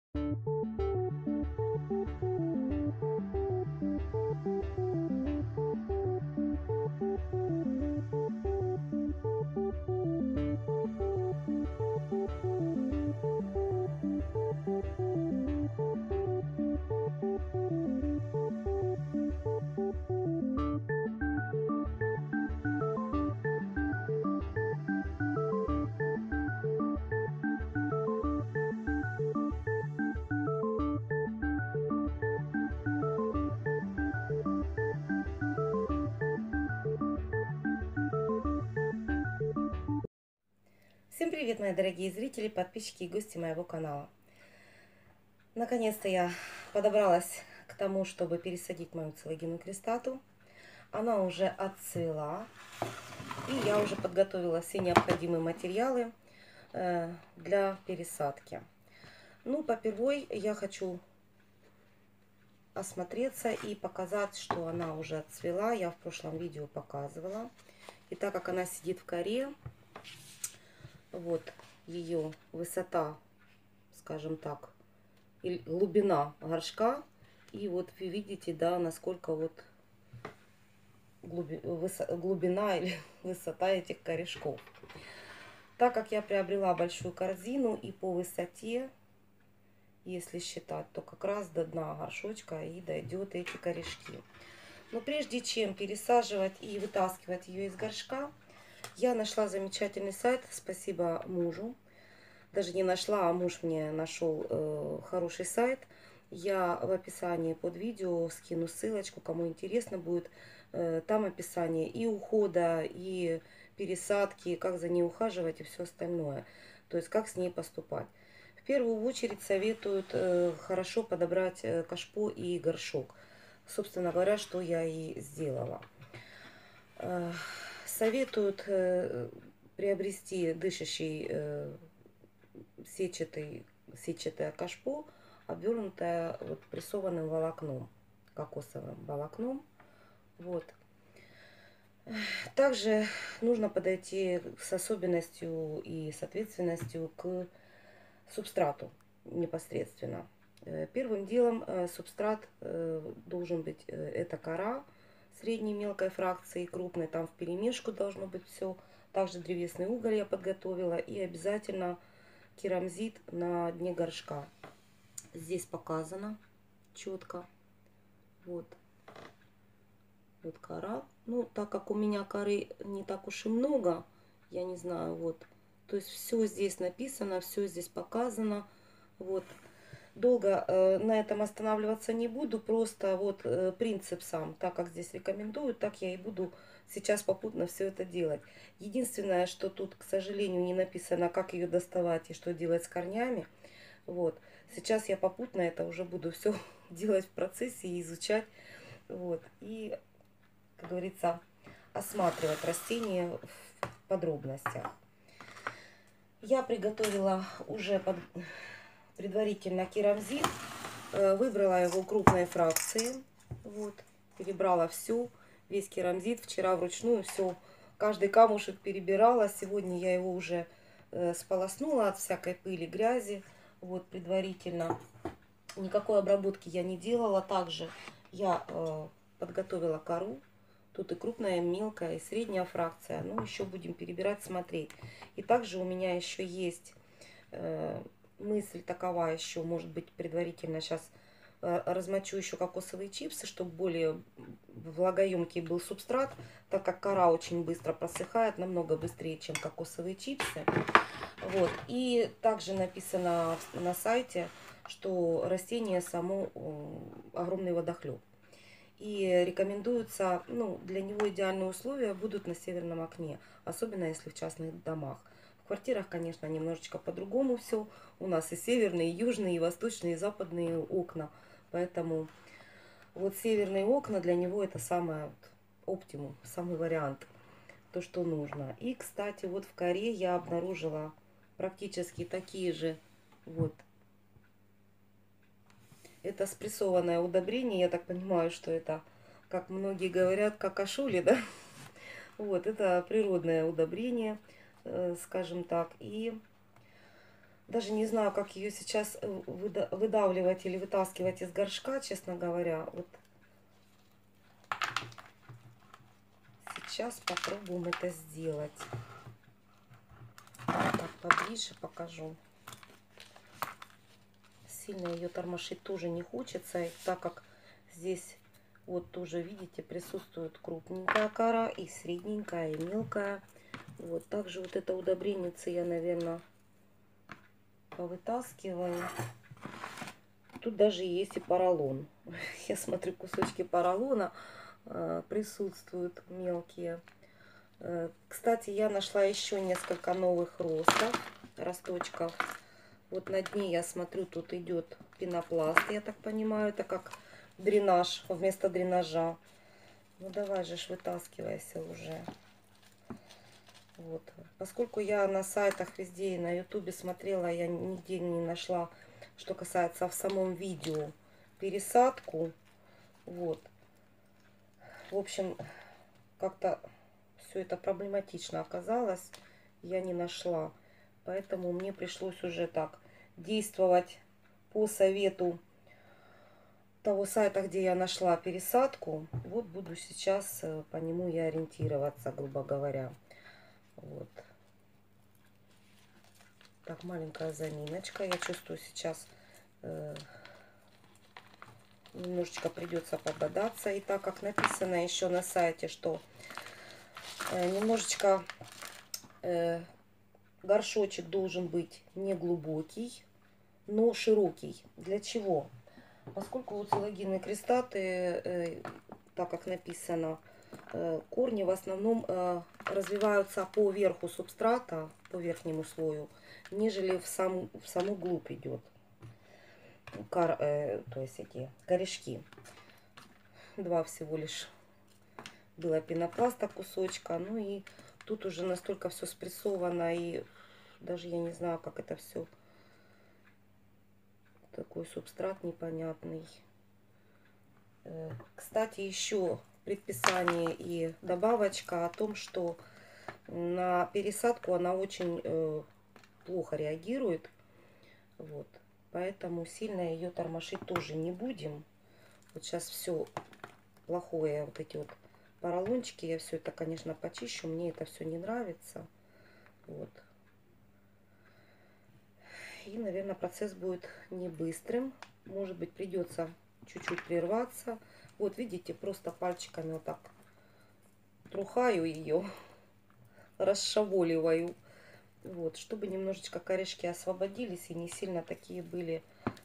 Всем привет, мои дорогие зрители, подписчики и гости моего канала. Наконец-то я подобралась к тому, чтобы пересадить мою целлогенную крестату. Она уже отцвела, и я уже подготовила все необходимые материалы для пересадки. Ну, попервой я хочу осмотреться и показать, что она уже отцвела. Я в прошлом видео показывала. И так как она сидит в коре, вот ее высота, скажем так, и глубина горшка. И вот вы видите, да, насколько вот глубина или высота этих корешков. Так как я приобрела большую корзину, и по высоте, если считать, то как раз до дна горшочка и дойдет эти корешки. Но прежде чем пересаживать и вытаскивать ее из горшка, я нашла замечательный сайт, спасибо мужу. Даже не нашла, а муж мне нашел хороший сайт. Я в описании под видео скину ссылочку, кому интересно будет. Там описание и ухода, и пересадки, как за ней ухаживать и все остальное. То есть как с ней поступать. В первую очередь советуют хорошо подобрать кашпо и горшок. Собственно говоря, что я и сделала. Советуют приобрести дышащий сетчатое кашпо, обернутое вот прессованным волокном, кокосовым волокном. Вот. Также нужно подойти с особенностью и с ответственностью к субстрату непосредственно. Первым делом субстрат должен быть это кора средней мелкой фракции, крупной, там вперемешку должно быть все. Также древесный уголь я подготовила, и обязательно керамзит на дне горшка. Здесь показано четко. Вот. Вот кора. Ну, так как у меня коры не так уж и много, я не знаю, вот. То есть все здесь написано, все здесь показано. Вот. Долго на этом останавливаться не буду, просто вот принцип сам, так как здесь рекомендуют, так я и буду сейчас попутно все это делать. Единственное, что тут, к сожалению, не написано, как ее доставать и что делать с корнями. Вот. Сейчас я попутно это уже буду все делать в процессе и изучать. Вот. И, как говорится, осматривать растения в подробностях. Я приготовила уже предварительно керамзит. Выбрала его крупной фракции. Вот. Перебрала всю, весь керамзит. Вчера вручную все, каждый камушек перебирала. Сегодня я его уже сполоснула от всякой пыли, грязи. Вот, предварительно. Никакой обработки я не делала. Также я подготовила кору. Тут и крупная, и мелкая, и средняя фракция. Ну, еще будем перебирать, смотреть. И также у меня еще есть мысль такова еще, может быть, предварительно сейчас размочу еще кокосовые чипсы, чтобы более влагоемкий был субстрат, так как кора очень быстро просыхает, намного быстрее, чем кокосовые чипсы. Вот. И также написано на сайте, что растение само огромный водохлеб. И рекомендуется, ну, для него идеальные условия будут на северном окне, особенно если в частных домах. В квартирах, конечно, немножечко по-другому все. У нас и северные, и южные, и восточные, и западные окна. Поэтому вот северные окна для него это самое вот, оптимум, самый вариант, то, что нужно. И, кстати, вот в коре я обнаружила практически такие же вот. Это спрессованное удобрение, я так понимаю, что это, как многие говорят, какашули, да? Вот, это природное удобрение, скажем так. И Даже не знаю, как ее сейчас выдавливать или вытаскивать из горшка, честно говоря. Вот сейчас попробуем это сделать. Так, поближе покажу. Сильно ее тормошить тоже не хочется, и так как здесь вот тоже, видите, присутствует крупненькая кора и средненькая, и мелкая. Вот, также вот это удобренице я, наверное, повытаскиваю. Тут даже есть и поролон. Я смотрю, кусочки поролона присутствуют мелкие. Кстати, я нашла еще несколько новых росточков. Вот на дне я смотрю, тут идет пенопласт, я так понимаю, это как дренаж вместо дренажа. Ну давай же вытаскивайся уже. Вот. Поскольку я на сайтах везде и на ютубе смотрела, я нигде не нашла, что касается в самом видео, пересадку. Вот. В общем, как-то все это проблематично оказалось. Я не нашла. Поэтому мне пришлось уже так действовать по совету того сайта, где я нашла пересадку. Вот буду сейчас по нему и ориентироваться, грубо говоря. Вот. Так, маленькая заминочка. Я чувствую, сейчас немножечко придется пободаться. И так как написано еще на сайте, что немножечко горшочек должен быть не глубокий, но широкий. Для чего? Поскольку вот силогенные крестаты, так как написано, корни в основном развиваются по верху субстрата, по верхнему слою, нежели в саму глубь идет. То есть эти корешки. Два всего лишь было пенопласта кусочка. Ну и тут уже настолько все спрессовано, и даже я не знаю, как это все. Такой субстрат непонятный. Кстати, еще предписание и добавочка о том, что на пересадку она очень плохо реагирует. Вот. Поэтому сильно ее тормошить тоже не будем. Вот сейчас все плохое, вот эти вот поролончики, я все это, конечно, почищу. Мне это все не нравится. Вот. И, наверное, процесс будет не быстрым. Может быть, придется чуть-чуть прерваться. Вот, видите, просто пальчиками вот так трухаю ее, расшаволиваю. Вот, чтобы немножечко корешки освободились и не сильно такие были,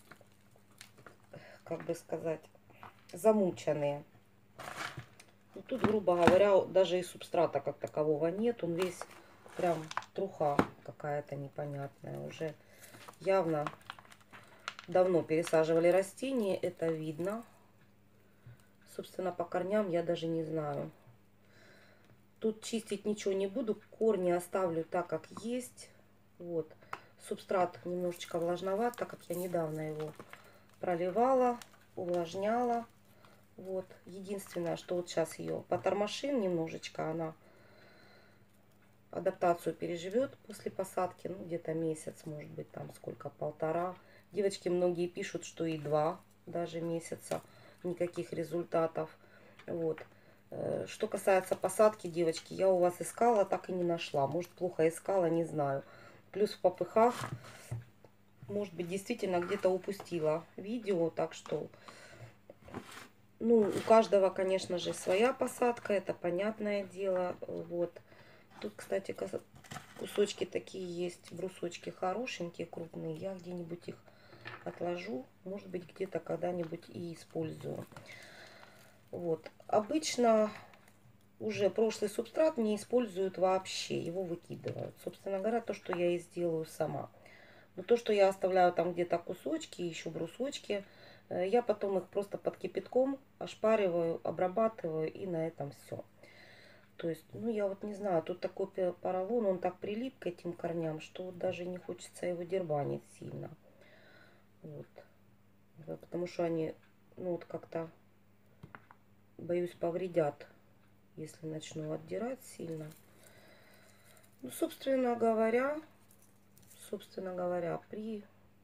как бы сказать, замученные. Ну, тут, грубо говоря, даже и субстрата как такового нет. Он весь прям труха какая-то непонятная. Уже явно давно пересаживали растения, это видно. Собственно, по корням я даже не знаю. Тут чистить ничего не буду, корни оставлю так, как есть. Вот. Субстрат немножечко влажноват, так как я недавно его проливала, увлажняла. Вот. Единственное, что вот сейчас ее потормошим немножечко, она адаптацию переживет после посадки, ну где-то месяц, может быть, там сколько, полтора. Девочки многие пишут, что и 2 даже месяца, никаких результатов. Вот. Что касается посадки, девочки, я у вас искала, так и не нашла. Может, плохо искала, не знаю. Плюс в попыхах, может быть, действительно где-то упустила видео. Так что, ну, у каждого, конечно же, своя посадка, это понятное дело. Вот. Тут, кстати, кусочки такие есть, брусочки хорошенькие, крупные. Я где-нибудь их отложу. Может быть, где-то когда-нибудь и использую. Вот. Обычно уже прошлый субстрат не используют вообще, его выкидывают. Собственно говоря, то, что я и сделаю сама. Но то, что я оставляю там где-то кусочки, еще брусочки, я потом их просто под кипятком ошпариваю, обрабатываю, и на этом все. То есть, ну я вот не знаю, тут такой поролон, он так прилип к этим корням, что вот даже не хочется его дербанить сильно. Вот. Потому что они, ну вот как-то, боюсь, повредят, если начну отдирать сильно. Ну, собственно говоря, собственно говоря, при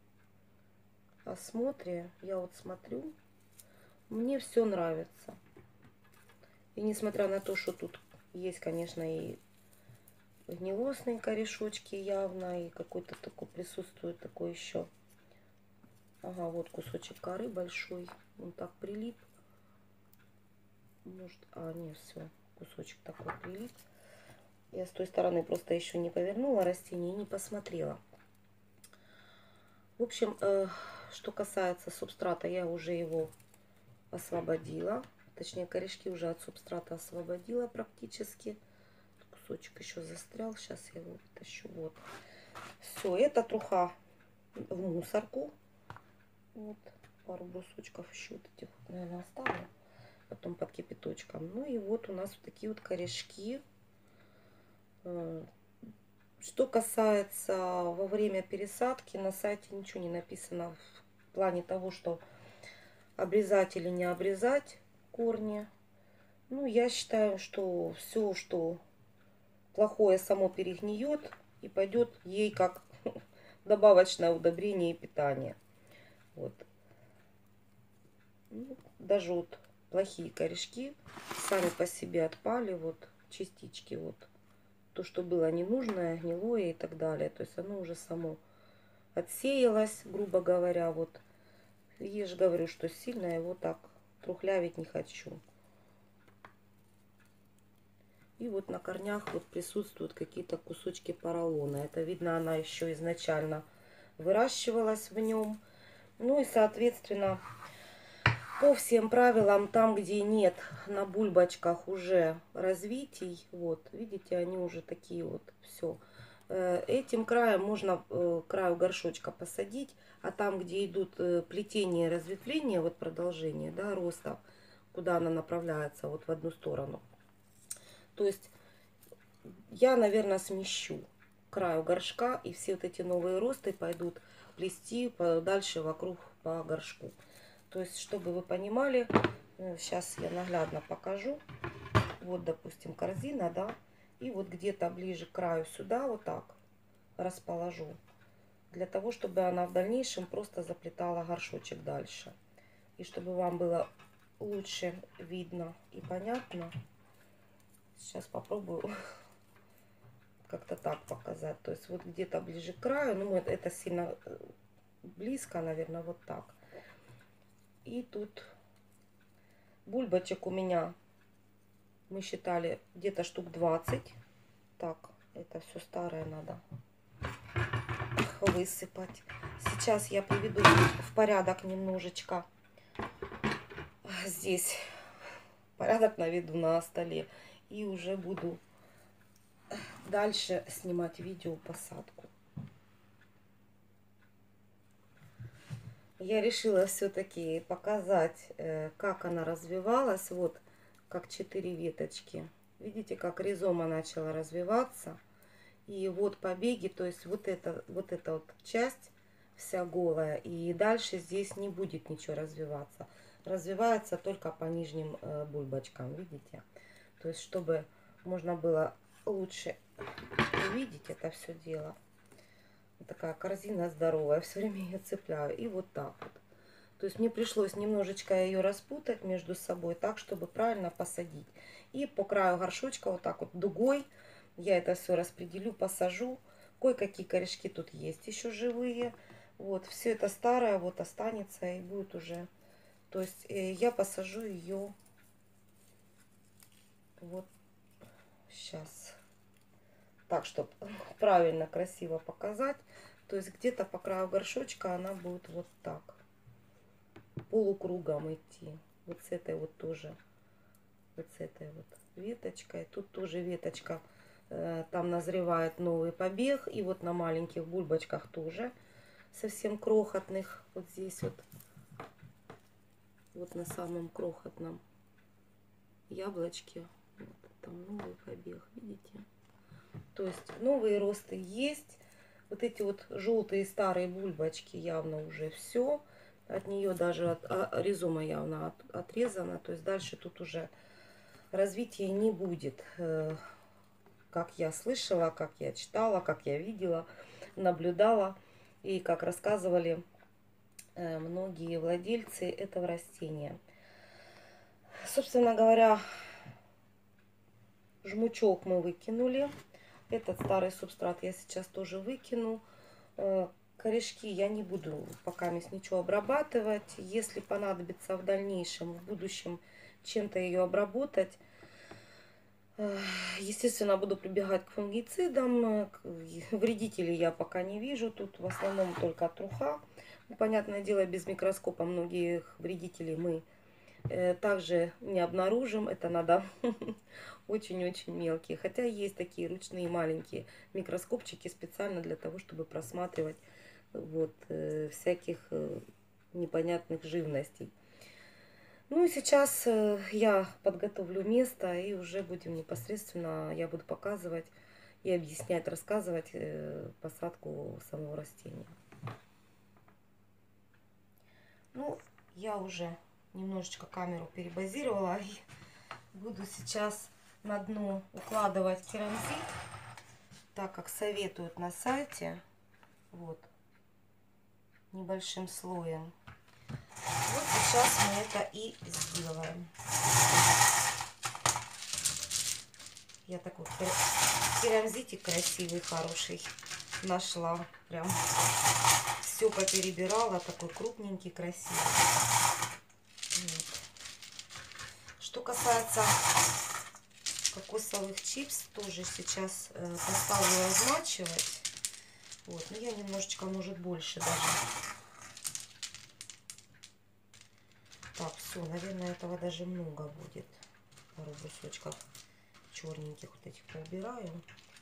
осмотре, я вот смотрю, мне все нравится. И несмотря на то, что тут есть, конечно, и гнилостные корешочки явно, и какой-то такой присутствует такой еще. Ага, вот кусочек коры большой, он так прилип. Может, не, все, кусочек такой прилип. Я с той стороны просто еще не повернула растение и не посмотрела. В общем, что касается субстрата, я уже его освободила. Точнее, корешки уже от субстрата освободила практически. Кусочек еще застрял. Сейчас я его вытащу. Вот. Все, это труха в мусорку. Вот. Пару брусочков еще вот этих, наверное, оставлю. Потом под кипяточком. Ну и вот у нас вот такие вот корешки. Что касается во время пересадки, на сайте ничего не написано в плане того, что обрезать или не обрезать корни. Ну, я считаю, что все, что плохое, само перегниет и пойдет ей как добавочное удобрение и питание. Вот. Ну, даже вот плохие корешки сами по себе отпали, вот частички, вот то, что было ненужное, гнилое и так далее. То есть оно уже само отсеялось, грубо говоря, вот. Я же говорю, что сильно его так трухлявить не хочу. И вот на корнях вот присутствуют какие-то кусочки поролона. Это видно, она еще изначально выращивалась в нем. Ну и, соответственно, по всем правилам, там, где нет на бульбочках уже развитий, вот, видите, они уже такие вот, все. Этим краем можно краю горшочка посадить, а там, где идут плетение и разветвление, вот продолжение, да, роста, куда она направляется, вот в одну сторону. То есть я, наверное, смещу краю горшка, и все вот эти новые росты пойдут плести дальше вокруг по горшку. То есть, чтобы вы понимали, сейчас я наглядно покажу. Вот, допустим, корзина, да, и вот где-то ближе к краю сюда вот так расположу, для того, чтобы она в дальнейшем просто заплетала горшочек дальше. И чтобы вам было лучше видно и понятно, сейчас попробую как-то так показать. То есть вот где-то ближе к краю, ну это сильно близко, наверное, вот так. И тут бульбочек у меня, мы считали, где-то штук 20. Так, это все старое надо высыпать. Сейчас я приведу в порядок немножечко. Здесь порядок наведу на столе. И уже буду дальше снимать видео посадку. Я решила все-таки показать, как она развивалась. Вот как 4 веточки. Видите, как ризома начала развиваться. И вот побеги, то есть вот эта вот часть вся голая. И дальше здесь не будет ничего развиваться. Развивается только по нижним бульбочкам, видите? То есть, чтобы можно было лучше увидеть это все дело. Вот такая корзина здоровая, все время ее цепляю. И вот так вот. То есть мне пришлось немножечко ее распутать между собой, так, чтобы правильно посадить. И по краю горшочка вот так вот дугой я это все распределю, посажу. Кое-какие корешки тут есть еще живые. Вот, все это старое вот останется и будет уже. То есть я посажу ее вот сейчас. Так, чтобы правильно, красиво показать. То есть где-то по краю горшочка она будет вот так. Полукругом идти. Вот с этой вот тоже. Вот с этой вот веточкой. Тут тоже веточка. Там назревает новый побег. И вот на маленьких бульбочках тоже. Совсем крохотных. Вот здесь вот. Вот на самом крохотном яблочке. Вот там новый побег. Видите? То есть новые росты есть. Вот эти вот желтые старые бульбочки явно уже все. От нее даже ризома явно отрезана. То есть дальше тут уже развития не будет. Как я слышала, как я читала, как я видела. наблюдала и как рассказывали многие владельцы этого растения. Собственно говоря, жмучок мы выкинули. Этот старый субстрат я сейчас тоже выкину. Корешки я не буду пока ничего обрабатывать. Если понадобится в дальнейшем, в будущем чем-то ее обработать, естественно, буду прибегать к фунгицидам. Вредителей я пока не вижу. Тут в основном только труха. Понятное дело, без микроскопа многих вредителей мы также не обнаружим. Это надо очень-очень мелкие. Хотя есть такие ручные маленькие микроскопчики специально для того, чтобы просматривать вот всяких непонятных живностей. Ну и сейчас я подготовлю место и уже будем непосредственно, я буду показывать и объяснять, рассказывать посадку самого растения. Ну, я уже немножечко камеру перебазировала и буду сейчас на дно укладывать керамзит, так как советуют на сайте, вот, небольшим слоем. Вот сейчас мы это и сделаем. Я такой керамзитик красивый, хороший нашла. Прям все поперебирала, такой крупненький, красивый. Вот. Что касается кокосовых чипс, тоже сейчас поставлю размачивать. Вот, но я немножечко, может, больше даже. Так, все, наверное, этого даже много будет. Пару брусочков черненьких вот этих поубираю.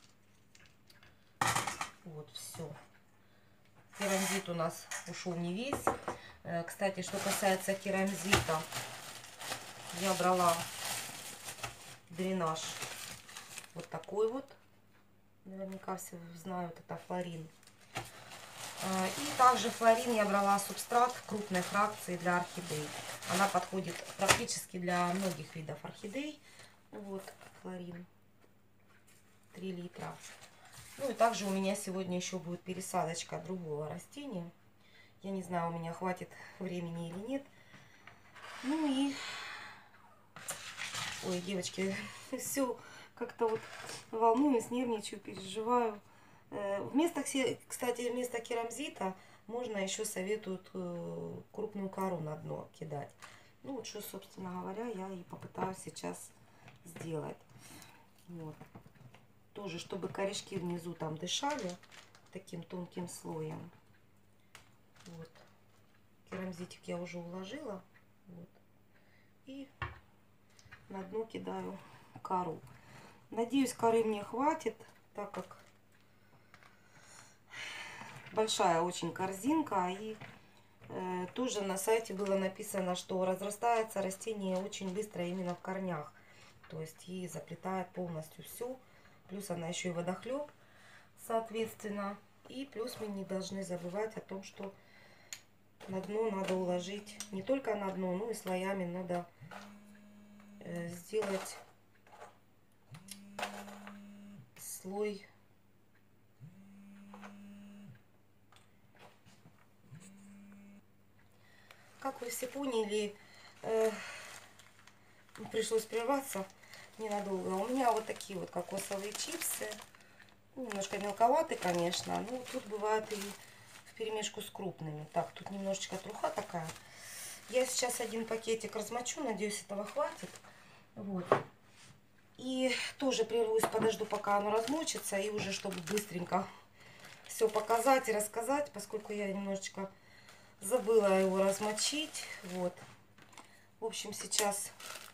Вот, все. Керамзит у нас ушел не весь. Кстати, что касается керамзита, я брала дренаж вот такой вот. Наверняка все знают, это флорин. И также флорин я брала субстрат крупной фракции для орхидей. Она подходит практически для многих видов орхидей. Вот флорин 3 литра. Ну и также у меня сегодня еще будет пересадочка другого растения. Я не знаю, у меня хватит времени или нет. Ну и... Ой, девочки, все как-то вот волнуюсь, нервничаю, переживаю. Кстати, вместо керамзита можно еще советуют крупную кору на дно кидать. Ну вот что, собственно говоря, я и попытаюсь сейчас сделать. Вот. Тоже, чтобы корешки внизу там дышали таким тонким слоем. Вот. Керамзитик я уже уложила. Вот. И на дно кидаю кору. Надеюсь, коры мне хватит, так как большая очень корзинка. И тоже на сайте было написано, что разрастается растение очень быстро именно в корнях. То есть и заплетает полностью все. Плюс она еще и водохлеб, соответственно. И плюс мы не должны забывать о том, что на дно надо уложить, не только на дно, но и слоями надо сделать слой как вы все поняли, пришлось прерваться ненадолго. У меня вот такие вот кокосовые чипсы. Немножко мелковаты, конечно. Но тут бывает и вперемешку с крупными. Так, тут немножечко труха такая. Я сейчас один пакетик размочу. Надеюсь, этого хватит. Вот. И тоже прервусь, подожду, пока оно размочится. И уже, чтобы быстренько все показать и рассказать, поскольку я немножечко забыла его размочить. Вот. В общем, сейчас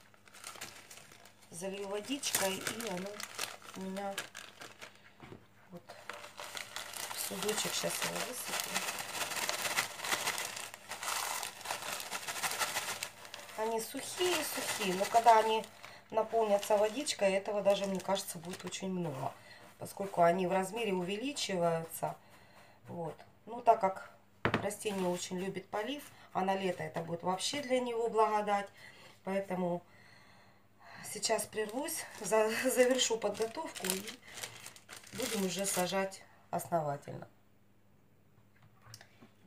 залью водичкой, и оно у меня вот в судочек. Сейчас его высыплю. Они сухие, но когда они наполнятся водичкой, этого даже, мне кажется, будет очень много, поскольку они в размере увеличиваются. Вот. Ну, так как растение очень любит полив, а на лето это будет вообще для него благодать, поэтому сейчас прервусь, завершу подготовку и будем уже сажать основательно.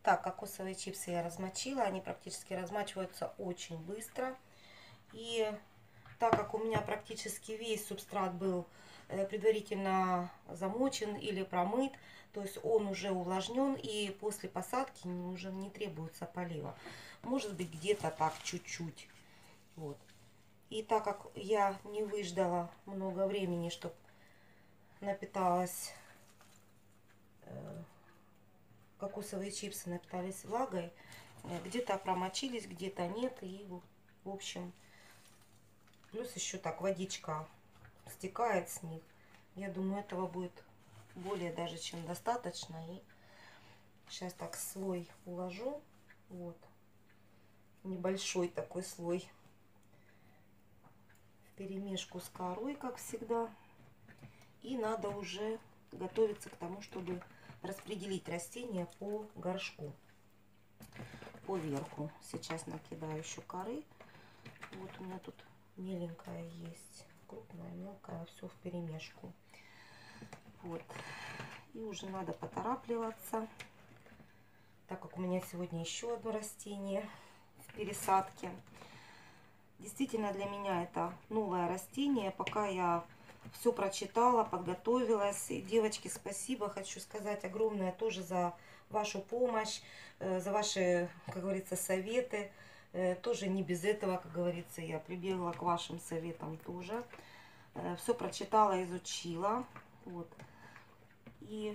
Итак, кокосовые чипсы я размочила. Они практически размачиваются очень быстро. И так как у меня практически весь субстрат был предварительно замочен или промыт, то есть он уже увлажнен, и после посадки уже не требуется полива. Может быть, где-то так чуть-чуть. Вот. И так как я не выждала много времени, чтобы напиталась, кокосовые чипсы напитались влагой, где-то промочились, где-то нет. И, в общем, плюс еще так водичка стекает с них. Я думаю, этого будет более даже чем достаточно. И сейчас так слой уложу. Вот. Небольшой такой слой. Вперемешку с корой, как всегда. И надо уже готовиться к тому, чтобы распределить растения по горшку. По верху. Сейчас накидаю еще коры. Вот у меня тут меленькая есть. Крупная, мелкая. Все вперемешку. Вот. И уже надо поторапливаться, так как у меня сегодня еще одно растение в пересадке. Действительно, для меня это новое растение. Пока я все прочитала, подготовилась. И, девочки, спасибо. Хочу сказать огромное тоже за вашу помощь, за ваши, как говорится, советы. Тоже не без этого, как говорится, я прибегла к вашим советам тоже. Все прочитала, изучила. Вот. И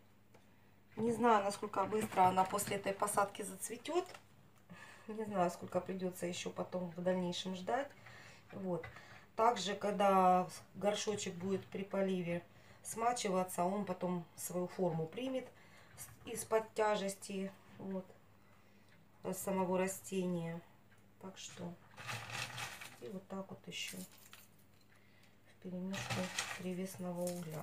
не знаю, насколько быстро она после этой посадки зацветет. Не знаю, сколько придется еще потом в дальнейшем ждать. Вот. Также, когда горшочек будет при поливе смачиваться, он потом свою форму примет из-под тяжести вот, самого растения. Так что и вот так вот еще вперемешку древесного угля.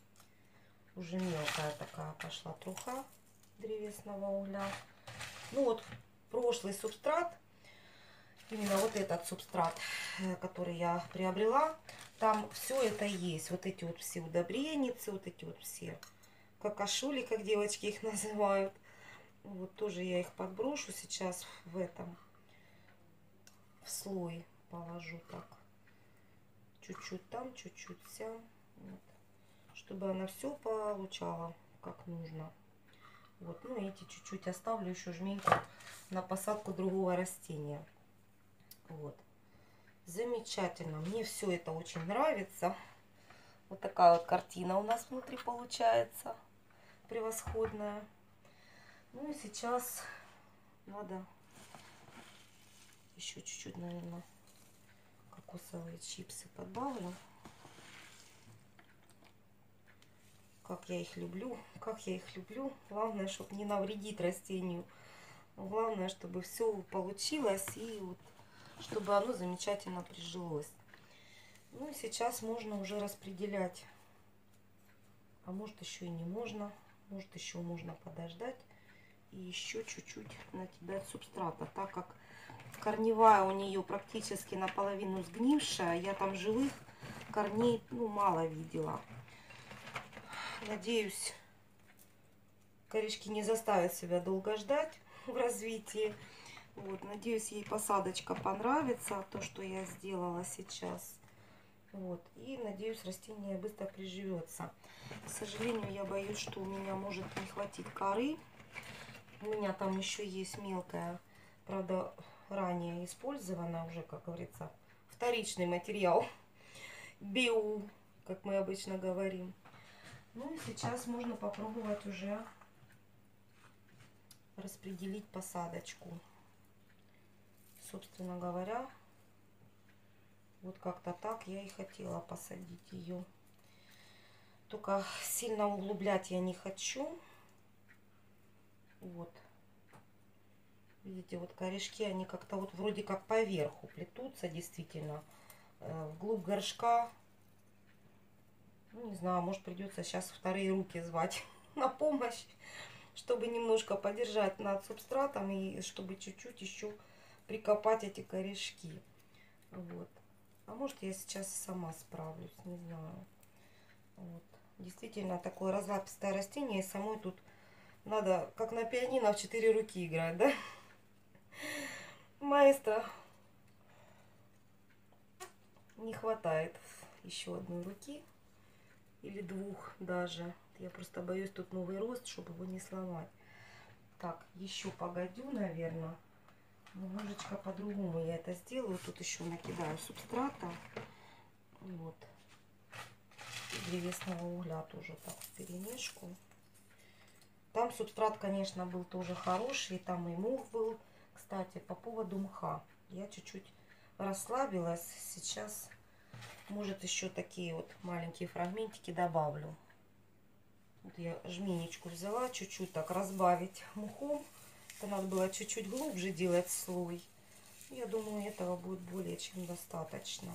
Уже мелкая такая пошла труха древесного угля. Ну вот прошлый субстрат, именно вот этот субстрат, который я приобрела, там все это есть. Вот эти вот все удобреницы, вот эти вот все какашули, как девочки их называют. Вот тоже я их подброшу сейчас в этом, в слой положу так. Чуть-чуть там, чуть-чуть сям. Вот. Чтобы она все получала как нужно. Вот, ну эти чуть-чуть оставлю еще жменьку на посадку другого растения. Вот. Замечательно. Мне все это очень нравится. Вот такая вот картина у нас внутри получается. Превосходная. Ну и сейчас надо еще чуть-чуть, наверное, кокосовые чипсы подбавлю. Как я их люблю, как я их люблю. Главное, чтобы не навредить растению. Главное, чтобы все получилось и вот, чтобы оно замечательно прижилось. Ну и сейчас можно уже распределять. А может еще и не можно. Может еще можно подождать. И еще чуть-чуть накидать субстрата. Так как корневая у нее практически наполовину сгнившая. Я там живых корней мало видела. Надеюсь, корешки не заставят себя долго ждать в развитии. Вот, надеюсь, ей посадочка понравится, то, что я сделала сейчас. Вот, и надеюсь, растение быстро приживется. К сожалению, я боюсь, что у меня может не хватить коры. У меня там еще есть мелкая, правда, ранее использована уже, как говорится, вторичный материал. Био, как мы обычно говорим. Ну и сейчас можно попробовать уже распределить посадочку. Собственно говоря, вот как-то так я и хотела посадить ее. Только сильно углублять я не хочу. Вот. Видите, вот корешки, они как-то вот вроде как поверху плетутся, действительно. Вглубь горшка. Ну, не знаю, может придется сейчас вторые руки звать на помощь, чтобы немножко подержать над субстратом и чтобы чуть-чуть еще прикопать эти корешки. Вот. А может я сейчас сама справлюсь, не знаю. Вот. Действительно такое разлапистое растение, и самой тут Надо, как на пианино, в 4 руки играть, да? Маэстро. Не хватает еще одной руки. Или двух даже. Я просто боюсь тут новый рост, чтобы его не сломать. Так, еще погодю, наверное. Немножечко по-другому я это сделаю. Тут еще накидаю субстрата. Вот. И древесного угля тоже так в перемешку. Там субстрат, конечно, был тоже хороший. Там и мох был. Кстати, по поводу мха. Я чуть-чуть расслабилась. Сейчас, может, еще такие вот маленькие фрагментики добавлю. Вот я жменечку взяла. Чуть-чуть так разбавить мхом. Это надо было чуть-чуть глубже делать слой. Я думаю, этого будет более чем достаточно.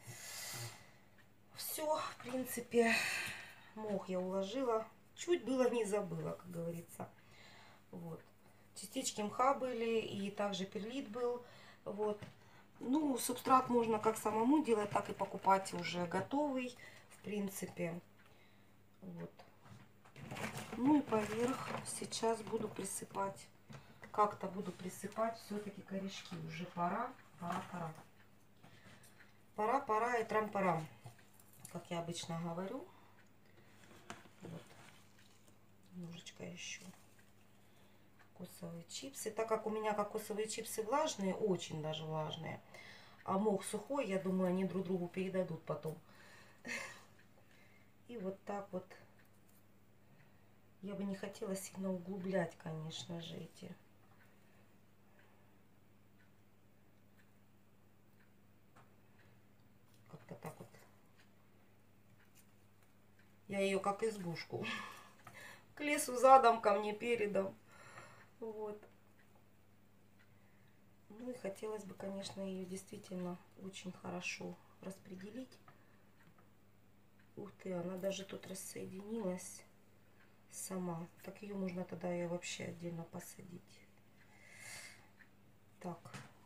Все, в принципе, мох я уложила. Чуть было не забыла, как говорится. Вот. Частички мха были, и также перлит был. Вот. Ну, субстрат можно как самому делать, так и покупать уже готовый, в принципе. Вот. Ну и поверх сейчас буду присыпать. Как-то буду присыпать все-таки корешки. Уже пора. Пора и трам-парам. Как я обычно говорю. Вот. Немножечко еще кокосовые чипсы. Так как у меня кокосовые чипсы влажные, очень даже влажные, а мох сухой, я думаю, они друг другу передадут потом. И вот так вот. Я бы не хотела сильно углублять, конечно же, эти. Как-то так вот. Я ее как избушку. К лесу задом, ко мне передом. Вот. Ну и хотелось бы, конечно, ее действительно очень хорошо распределить. Ух ты, она даже тут рассоединилась сама. Так ее можно тогда ее вообще отдельно посадить. Так.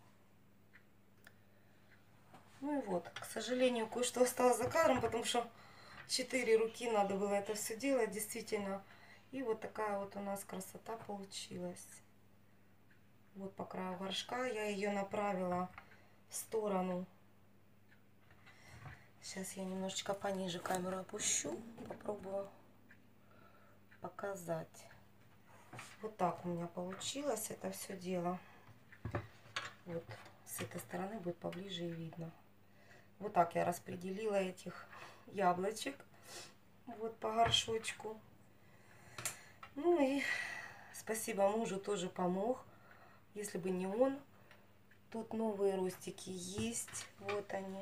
Ну и вот, к сожалению, кое-что осталось за кадром, потому что 4 руки надо было это все делать, действительно. И вот такая вот у нас красота получилась. Вот по краю горшка я ее направила в сторону. Сейчас я немножечко пониже камеру опущу, попробую показать. Вот так у меня получилось это все дело. Вот с этой стороны будет поближе и видно. Вот так я распределила этих яблочек. Вот по горшочку. Ну и спасибо мужу, тоже помог. Если бы не он. Тут новые ростики есть. Вот они.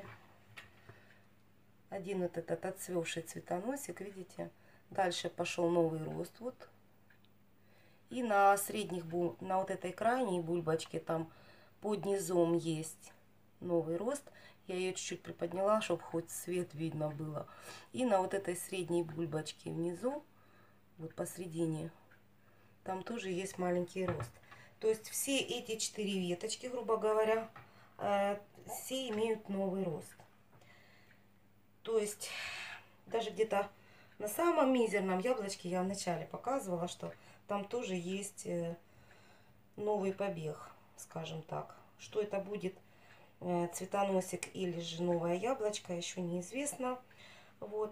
Один вот этот отцвевший цветоносик, видите? Дальше пошел новый рост. Вот. И на средних, на вот этой крайней бульбочке, там под низом есть новый рост. Я ее чуть-чуть приподняла, чтобы хоть свет видно было. И на вот этой средней бульбочке внизу, вот посередине, там тоже есть маленький рост. То есть все эти 4 веточки, грубо говоря, все имеют новый рост. То есть даже где-то на самом мизерном яблочке я вначале показывала, что там тоже есть новый побег, скажем так. Что это будет, цветоносик или же новое яблочко, еще неизвестно. Вот.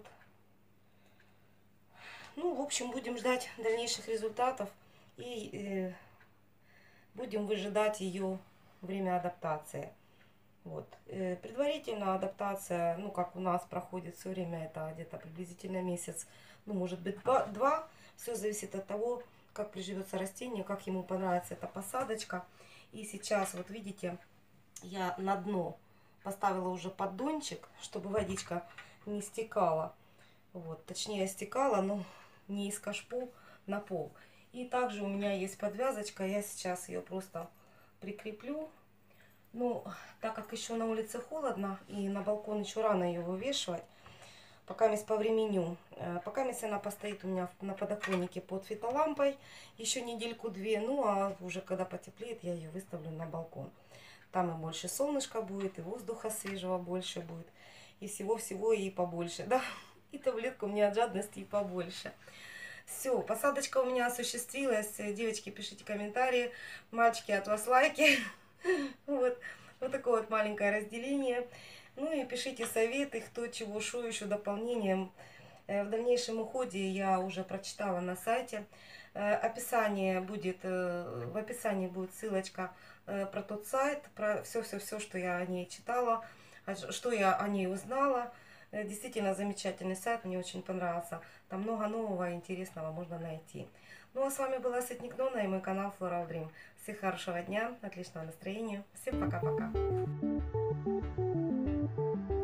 Ну, в общем, будем ждать дальнейших результатов и будем выжидать ее время адаптации. Вот. Предварительно адаптация, ну, как у нас проходит все время, это где-то приблизительно месяц, ну, может быть, два. Все зависит от того, как приживется растение, как ему понравится эта посадочка. И сейчас, вот видите, я на дно поставила уже поддончик, чтобы водичка не стекала. Вот, точнее, стекала, но не из кашпо на пол. И также у меня есть подвязочка, я сейчас ее просто прикреплю. Ну, так как еще на улице холодно и на балкон еще рано ее вывешивать, пока по времени, пока она постоит у меня на подоконнике под фитолампой еще недельку-две, ну а уже когда потеплеет, я ее выставлю на балкон. Там и больше солнышка будет, и воздуха свежего больше будет, и всего-всего и побольше, да, и таблетку мне от жадности и побольше. Все, посадочка у меня осуществилась. Девочки, пишите комментарии. Мальчики, от вас лайки. Вот, вот такое вот маленькое разделение. Ну и пишите советы, кто чего, шо еще дополнением. В дальнейшем уходе я уже прочитала на сайте. Описание будет, в описании будет ссылочка про тот сайт, про все-все-все, что я о ней читала, что я о ней узнала. Действительно замечательный сайт, мне очень понравился. Там много нового и интересного можно найти. Ну а с вами была Сытник Нона и мой канал Floral Dream. Всем хорошего дня, отличного настроения. Всем пока-пока.